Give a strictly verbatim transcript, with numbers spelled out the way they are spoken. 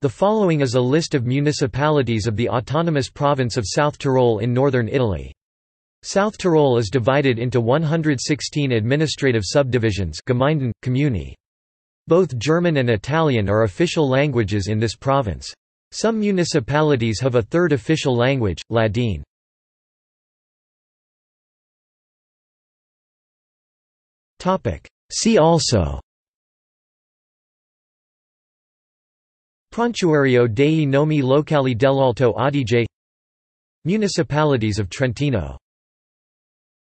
The following is a list of municipalities of the autonomous province of South Tyrol in northern Italy. South Tyrol is divided into one hundred sixteen administrative subdivisions Gemeinden, Comuni. Both German and Italian are official languages in this province. Some municipalities have a third official language, Ladin. See also: Prontuario dei nomi locali dell'Alto Adige, Municipalities of Trentino.